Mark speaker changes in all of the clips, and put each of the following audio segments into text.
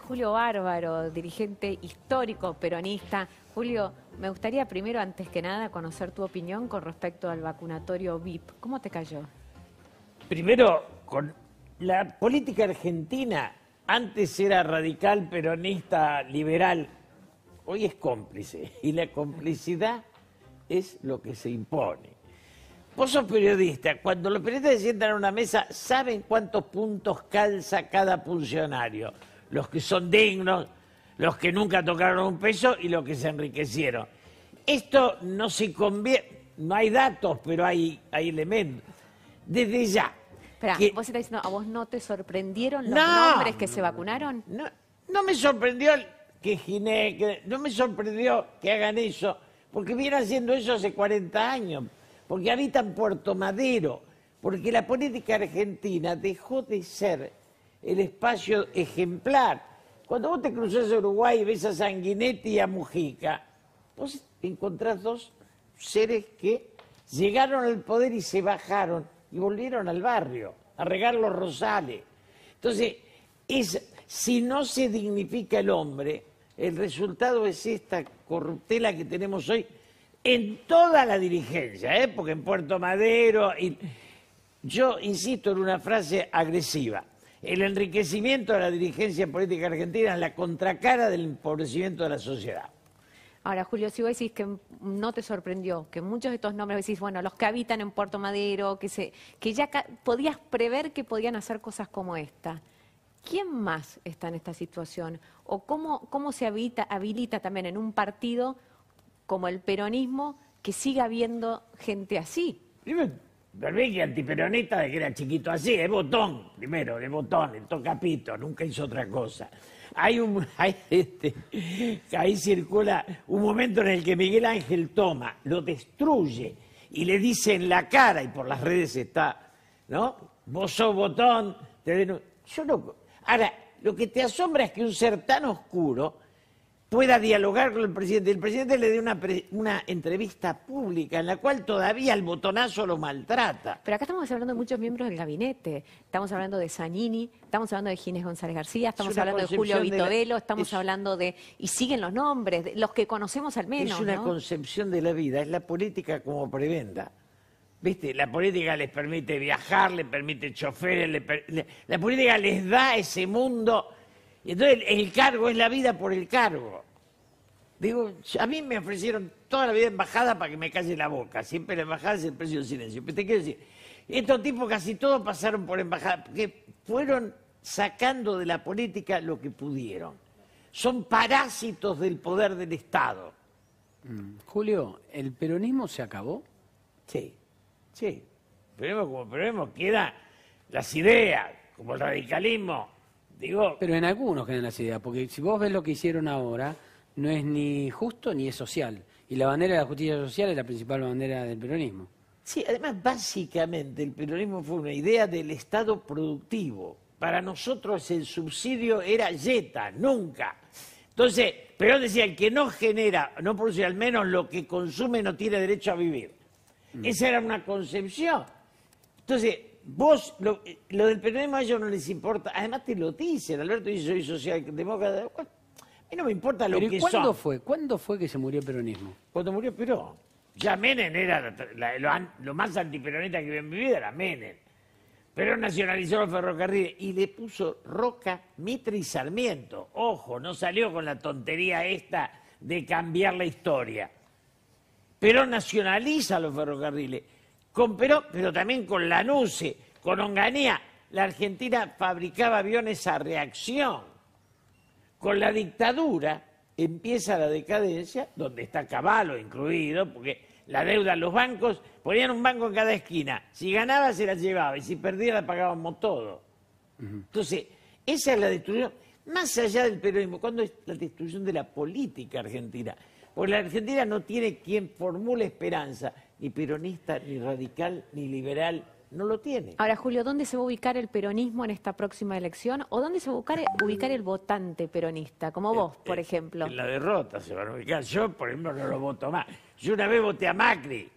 Speaker 1: Julio Bárbaro, dirigente histórico peronista. Julio, me gustaría primero, antes que nada, conocer tu opinión con respecto al vacunatorio VIP. ¿Cómo te cayó?
Speaker 2: Primero, con la política argentina, antes era radical, peronista, liberal, hoy es cómplice. Y la complicidad es lo que se impone. Vos sos periodista, cuando los periodistas se sientan a una mesa, ¿saben cuántos puntos calza cada funcionario? Los que son dignos, los que nunca tocaron un peso y los que se enriquecieron. Esto no se convierte, no hay datos, pero hay elementos. Desde ya.
Speaker 1: Espera, ¿vos estás diciendo, a vos no te sorprendieron los nombres que se vacunaron?
Speaker 2: No me sorprendió que Ginés, no me sorprendió que hagan eso, porque vienen haciendo eso hace 40 años. Porque habitan Puerto Madero, porque la política argentina dejó de ser el espacio ejemplar. Cuando vos te cruzás a Uruguay y ves a Sanguinetti y a Mujica, vos encontrás dos seres que llegaron al poder y se bajaron y volvieron al barrio a regar los rosales. Entonces, si no se dignifica el hombre, el resultado es esta corruptela que tenemos hoy, en toda la dirigencia, porque en Puerto Madero, yo insisto en una frase agresiva, el enriquecimiento de la dirigencia política argentina es la contracara del empobrecimiento de la sociedad.
Speaker 1: Ahora, Julio, si vos decís que no te sorprendió, que muchos de estos nombres decís, bueno, los que habitan en Puerto Madero, que ya podías prever que podían hacer cosas como esta, ¿quién más está en esta situación? ¿O cómo se habilita también en un partido como el peronismo, que siga habiendo gente así?
Speaker 2: Primero, que antiperonista de que era chiquito así, es Botón, primero, de Botón, el tocapito, nunca hizo otra cosa. Ahí circula un momento en el que Miguel Ángel toma, lo destruye y le dice en la cara, y por las redes está, ¿no? Vos sos Botón, yo no. Ahora, lo que te asombra es que un ser tan oscuro pueda dialogar con el presidente. El presidente le dio una entrevista pública en la cual todavía el botonazo lo maltrata.
Speaker 1: Pero acá estamos hablando de muchos miembros del gabinete. Estamos hablando de Zanini, estamos hablando de Ginés González García, estamos hablando de Julio Vitovelo, estamos hablando de... Y siguen los nombres, los que conocemos al menos,
Speaker 2: es una concepción de la vida, es la política como prebenda. ¿Viste? La política les permite viajar, les permite choferes, la política les da ese mundo. Y entonces el cargo es la vida por el cargo. Digo, a mí me ofrecieron toda la vida embajada para que me calle la boca. Siempre la embajada es el precio del silencio. Pero te quiero decir, estos tipos casi todos pasaron por embajada, porque fueron sacando de la política lo que pudieron. Son parásitos del poder del Estado.
Speaker 3: Julio, ¿el peronismo se acabó?
Speaker 2: Sí, sí. Pero como peronismo quedan las ideas, como el radicalismo. Digo,
Speaker 3: pero en algunos quedan las ideas, porque si vos ves lo que hicieron ahora, no es ni justo ni es social. Y la bandera de la justicia social es la principal bandera del peronismo.
Speaker 2: Sí, además, básicamente, el peronismo fue una idea del Estado productivo. Para nosotros el subsidio era yeta, nunca. Entonces, Perón decía, el que no genera, no produce al menos lo que consume, no tiene derecho a vivir. Esa era una concepción. Entonces, vos, lo del peronismo a ellos no les importa. Además te lo dicen. Alberto dice, soy socialdemócrata. A mí no me importa lo que son.
Speaker 3: ¿Cuándo fue que se murió el peronismo?
Speaker 2: Cuando murió Perón. Ya Menem era lo más antiperonista que vi en mi vida, era Menem. Perón nacionalizó los ferrocarriles y le puso Roca, Mitre y Sarmiento. Ojo, no salió con la tontería esta de cambiar la historia. Perón nacionaliza los ferrocarriles. Con Perón, pero también con Lanusse, con Onganía, la Argentina fabricaba aviones a reacción. Con la dictadura empieza la decadencia, donde está Cavallo incluido, porque la deuda, los bancos, ponían un banco en cada esquina. Si ganaba se la llevaba y si perdía la pagábamos todo. Entonces, esa es la destrucción, más allá del peronismo, ¿cuándo es la destrucción de la política argentina? Porque la Argentina no tiene quien formule esperanza, ni peronista, ni radical, ni liberal, no lo tiene.
Speaker 1: Ahora, Julio, ¿dónde se va a ubicar el peronismo en esta próxima elección? ¿O dónde se va a ubicar el votante peronista, como vos, por ejemplo?
Speaker 2: En la derrota se van a ubicar. Yo, por ejemplo, no lo voto más. Yo una vez voté a Macri,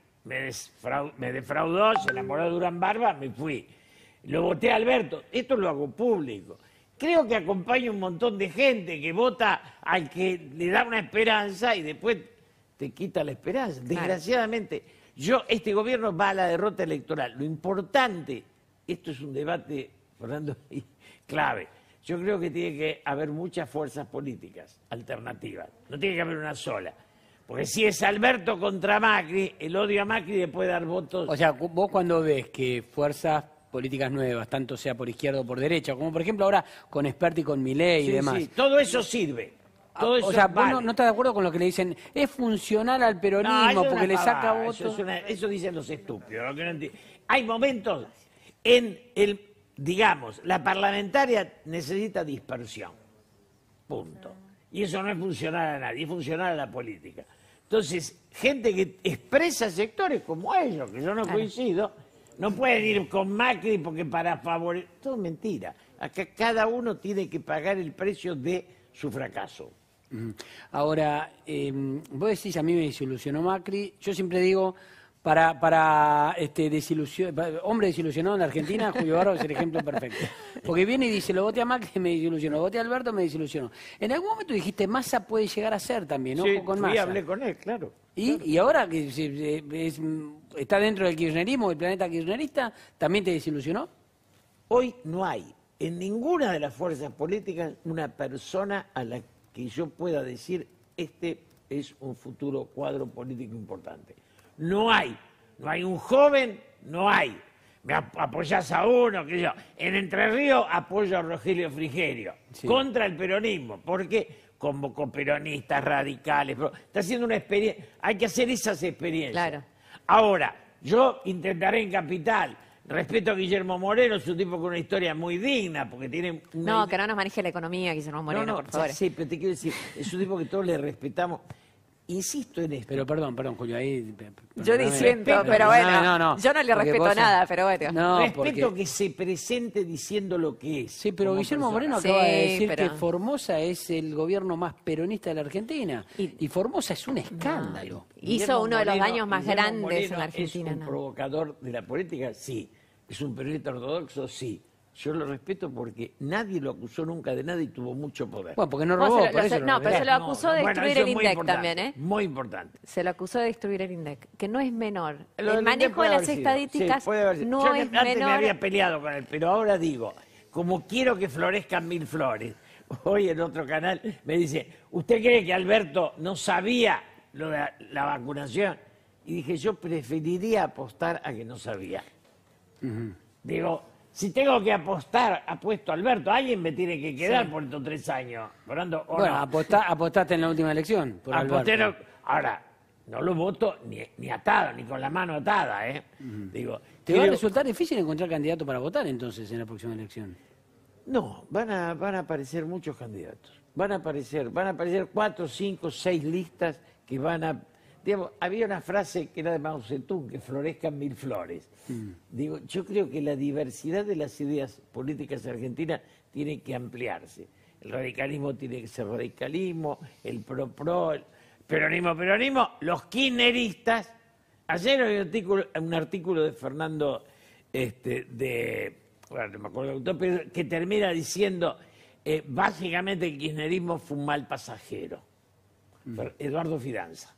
Speaker 2: me defraudó, se enamoró de Durán Barba, me fui. Lo voté a Alberto, esto lo hago público. creo que acompaña un montón de gente que vota al que le da una esperanza y después te quita la esperanza. Desgraciadamente, este gobierno va a la derrota electoral. Lo importante, esto es un debate, Fernando, clave. Yo creo que tiene que haber muchas fuerzas políticas alternativas. No tiene que haber una sola. Porque si es Alberto contra Macri, el odio a Macri le puede dar votos.
Speaker 3: O sea, vos cuando ves que fuerzas políticas nuevas, tanto sea por izquierda o por derecha, como por ejemplo ahora con Esperti y con Milei y demás.
Speaker 2: Sí, todo eso sirve. Todo eso
Speaker 3: o sea,
Speaker 2: vale.
Speaker 3: vos no estás de acuerdo con lo que le dicen, es funcional al peronismo porque le saca votos.
Speaker 2: Eso dicen los estúpidos. Lo que no hay momentos en digamos, la parlamentaria necesita dispersión. Punto. Y eso no es funcional a nadie, es funcional a la política. Entonces, gente que expresa sectores como ellos, que yo no coincido, no pueden ir con Macri porque para favorecer... Todo es mentira. Acá cada uno tiene que pagar el precio de su fracaso.
Speaker 3: Ahora, vos decís, a mí me desilusionó Macri. Yo siempre digo, para hombre desilusionado en la Argentina, Julio Barba es el ejemplo perfecto. Porque viene y dice, lo voté a Macri, me desilusionó, lo voté a Alberto, me desilusionó. En algún momento dijiste, Massa puede llegar a ser también, ¿no?
Speaker 2: Sí,
Speaker 3: Con Massa.
Speaker 2: hablé con él, claro.
Speaker 3: Y ahora que está dentro del kirchnerismo, el planeta kirchnerista, ¿también te desilusionó?
Speaker 2: Hoy no hay en ninguna de las fuerzas políticas una persona a la que yo pueda decir, este es un futuro cuadro político importante. No hay un joven, no hay. Me apoyás a uno, que yo. En Entre Ríos apoyo a Rogelio Frigerio, contra el peronismo, porque convocó peronistas radicales. Está haciendo una experiencia, hay que hacer esas experiencias.
Speaker 1: Claro.
Speaker 2: Ahora, yo intentaré en Capital. Respeto a Guillermo Moreno, es un tipo con una historia muy digna, porque tiene...
Speaker 1: No, que no nos maneje la economía, Guillermo Moreno, por favor.
Speaker 2: Sí, pero te quiero decir, es un tipo que todos le respetamos. Insisto en esto.
Speaker 3: Pero perdón, Julio, ahí...
Speaker 1: Yo diciendo, pero bueno, yo no le respeto nada, pero bueno.
Speaker 2: No, respeto que se presente diciendo lo que es.
Speaker 3: Sí, pero Guillermo Moreno acaba de decir que Formosa es el gobierno más peronista de la Argentina. Y Formosa es un escándalo.
Speaker 1: Hizo uno de los daños más grandes en la
Speaker 2: Argentina. ¿Es un provocador de la política? Sí. ¿Es un peronista ortodoxo? Sí. Yo lo respeto porque nadie lo acusó nunca de nada y tuvo mucho poder.
Speaker 3: Bueno, porque no robó, por eso
Speaker 1: no, pero se lo acusó de destruir el INDEC también, ¿eh?
Speaker 2: Muy importante.
Speaker 1: Se lo acusó de destruir el INDEC, que no es menor. El manejo de las estadísticas no es menor.
Speaker 2: Antes me había peleado con él, pero ahora digo, como quiero que florezcan 1000 flores, hoy en otro canal me dice, ¿usted cree que Alberto no sabía lo de la vacunación? Y dije, yo preferiría apostar a que no sabía. Digo... Si tengo que apostar, apuesto a Alberto. Alguien me tiene que quedar por estos 3 años. Bueno,
Speaker 3: apostaste en la última elección por Alberto.
Speaker 2: Ahora, no lo voto ni atado, ni con la mano atada. Digo,
Speaker 3: ¿te va a resultar difícil encontrar candidato para votar entonces en la próxima elección?
Speaker 2: No, van a aparecer muchos candidatos. Van a aparecer 4, 5, 6 listas que van a... Digamos, había una frase que era de Mao Zedong, que florezcan 1000 flores. Digo, yo creo que la diversidad de las ideas políticas argentinas tiene que ampliarse. El radicalismo tiene que ser radicalismo, el pro, el peronismo, los kirchneristas. Ayer hay un artículo de Fernando, bueno, no me acuerdo, pero que termina diciendo, básicamente el kirchnerismo fue un mal pasajero. Eduardo Fidanza.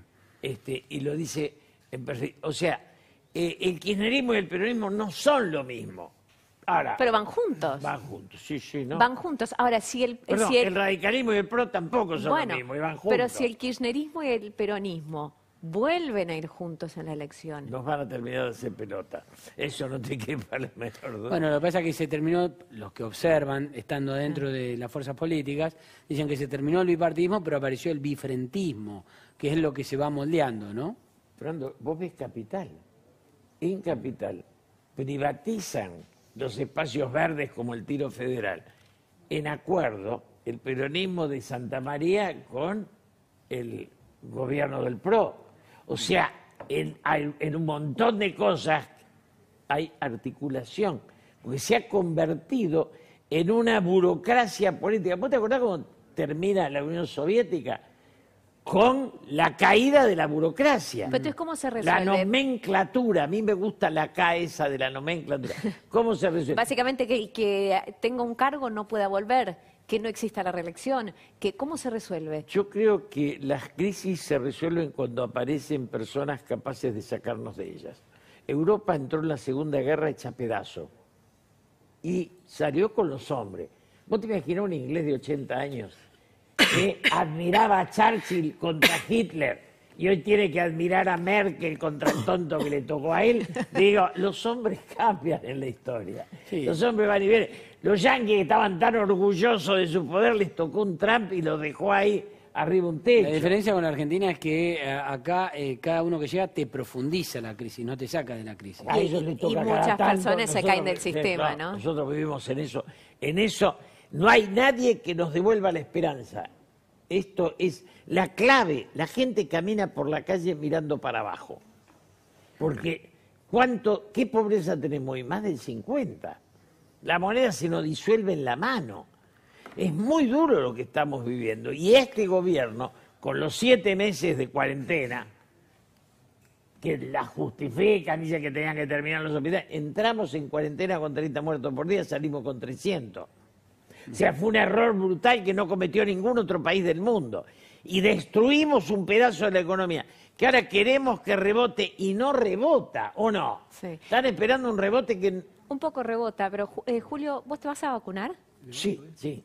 Speaker 2: Y lo dice, o sea, el kirchnerismo y el peronismo no son lo mismo. Ahora,
Speaker 1: pero van juntos.
Speaker 2: Van juntos, sí, ¿no?
Speaker 1: Van juntos. Ahora,
Speaker 2: el radicalismo y el PRO tampoco son lo mismo, y van juntos.
Speaker 1: Pero si el kirchnerismo y el peronismo vuelven a ir juntos en la elección.
Speaker 2: Nos van a terminar de hacer pelota. Eso no te quepa la menor duda.
Speaker 3: Bueno, lo que pasa es que se terminó, los que observan, estando dentro de las fuerzas políticas, dicen que se terminó el bipartidismo, pero apareció el bifrentismo, que es lo que se va moldeando, ¿no?
Speaker 2: Fernando, vos ves Capital. En Capital privatizan los espacios verdes como el Tiro Federal, en acuerdo el peronismo de Santa María con el gobierno del PRO. O sea, en un montón de cosas hay articulación, porque se ha convertido en una burocracia política. ¿Vos te acordás cómo termina la Unión Soviética? con la caída de la burocracia.
Speaker 1: Pero entonces, ¿cómo se
Speaker 2: La
Speaker 1: resuelve?
Speaker 2: nomenclatura, a mí me gusta la K esa de la nomenclatura. ¿Cómo se resuelve?
Speaker 1: Básicamente que el que tenga un cargo no pueda volver, que no exista la reelección, que ¿cómo se resuelve?
Speaker 2: Yo creo que las crisis se resuelven cuando aparecen personas capaces de sacarnos de ellas. Europa entró en la Segunda Guerra hecha pedazo y salió con los hombres. ¿Vos te imaginás un inglés de 80 años que admiraba a Churchill contra Hitler y hoy tiene que admirar a Merkel contra el tonto que le tocó a él? Digo, los hombres cambian en la historia.
Speaker 3: Sí.
Speaker 2: Los hombres van y vienen. Los yanquis que estaban tan orgullosos de su poder les tocó un Trump y los dejó ahí arriba un techo.
Speaker 3: La diferencia con la Argentina es que acá cada uno que llega te profundiza la crisis, no te saca de la crisis.
Speaker 2: A ellos les toca
Speaker 1: Y
Speaker 2: cada
Speaker 1: muchas
Speaker 2: tanto,
Speaker 1: personas se
Speaker 2: nosotros-
Speaker 1: caen del
Speaker 2: sí,
Speaker 1: sistema,
Speaker 2: claro,
Speaker 1: ¿no?
Speaker 2: Nosotros vivimos en eso. En eso no hay nadie que nos devuelva la esperanza. Esto es la clave. La gente camina por la calle mirando para abajo. Porque ¿qué pobreza tenemos hoy? Más del 50. La moneda se nos disuelve en la mano. Es muy duro lo que estamos viviendo. Y este gobierno, con los 7 meses de cuarentena, que la justifican, dicen que tenían que terminar los hospitales, entramos en cuarentena con 30 muertos por día, salimos con 300. O sea, fue un error brutal que no cometió ningún otro país del mundo. Y destruimos un pedazo de la economía, que ahora queremos que rebote y no rebota, ¿o no?
Speaker 1: Sí.
Speaker 2: Están esperando un rebote que...
Speaker 1: Un poco rebota, pero Julio, ¿vos te vas a vacunar?
Speaker 2: Sí.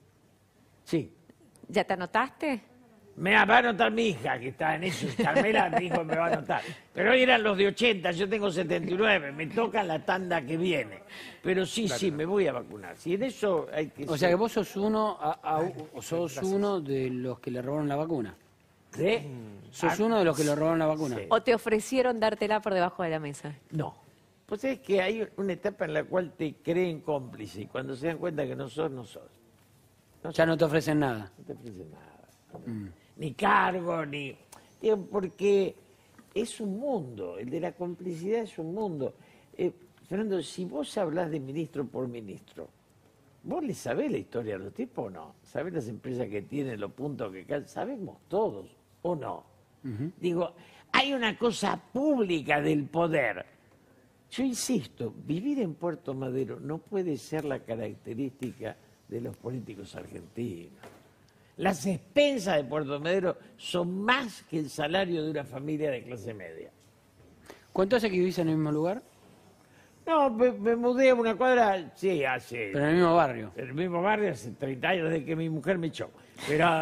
Speaker 1: ¿Ya te anotaste?
Speaker 2: Me va a anotar mi hija, que está en eso. Carmela dijo que me va a anotar. Pero hoy eran los de 80, yo tengo 79, me toca la tanda que viene. Pero sí, me voy a vacunar. Si en eso hay que...
Speaker 3: O sea que vos sos uno de los que le robaron la vacuna.
Speaker 2: ¿Sí?
Speaker 3: Sos uno de los que le robaron la vacuna.
Speaker 2: Sí.
Speaker 1: ¿O te ofrecieron dártela por debajo de la mesa?
Speaker 2: No. Pues es que hay una etapa en la cual te creen cómplice y cuando se dan cuenta que no sos, no sos.
Speaker 3: Ya no te ofrecen nada.
Speaker 2: No te ofrecen nada. Ni cargo, ni... Digo, porque es un mundo, el de la complicidad es un mundo. Fernando, si vos hablás de ministro por ministro, ¿vos le sabés la historia de los tipos o no? ¿Sabés las empresas que tienen, los puntos que caen? Sabemos todos, ¿o no? Digo, hay una cosa pública del poder. Yo insisto, vivir en Puerto Madero no puede ser la característica de los políticos argentinos. Las expensas de Puerto Madero son más que el salario de una familia de clase media.
Speaker 3: ¿Cuánto hace que vivís en el mismo lugar?
Speaker 2: No, me mudé a una cuadra, sí, hace...
Speaker 3: Pero en el mismo barrio.
Speaker 2: En el mismo barrio hace 30 años desde que mi mujer me echó. Pero,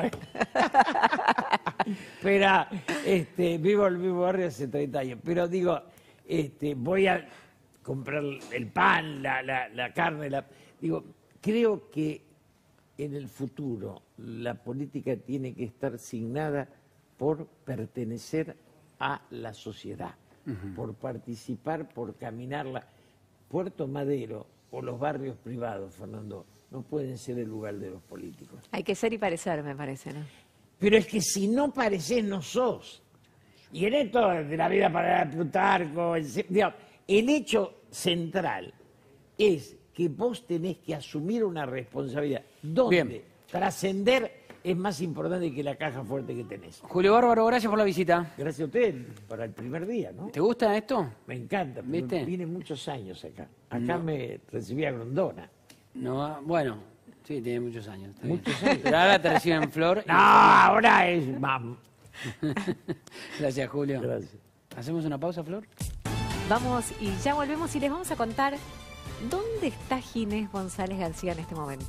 Speaker 2: vivo en el mismo barrio hace 30 años. Pero digo, voy a comprar el pan, la carne, digo, creo que en el futuro la política tiene que estar signada por pertenecer a la sociedad, por participar, por caminarla. Puerto Madero o los barrios privados, Fernando, no pueden ser el lugar de los políticos.
Speaker 1: Hay que ser y parecer, me parece, ¿no?
Speaker 2: Pero es que si no parecés, no sos. Y en esto de la vida para Plutarco, el hecho central es que vos tenés que asumir una responsabilidad donde
Speaker 3: Bien.
Speaker 2: trascender es más importante que la caja fuerte que tenés.
Speaker 3: Julio Bárbaro, gracias por la visita.
Speaker 2: Gracias a usted para el primer día, ¿no?
Speaker 3: ¿Te gusta esto?
Speaker 2: Me encanta, pero
Speaker 3: ¿Viste?
Speaker 2: vine muchos años acá. Acá me recibía Grondona.
Speaker 3: No, bueno, sí, tiene muchos años. está bien.
Speaker 2: Muchos años.
Speaker 3: Pero ahora te reciben flor.
Speaker 2: No, ahora es más.
Speaker 3: Gracias, Julio.
Speaker 2: Gracias.
Speaker 3: ¿Hacemos una pausa, Flor?
Speaker 1: Vamos y ya volvemos y les vamos a contar dónde está Ginés González García en este momento.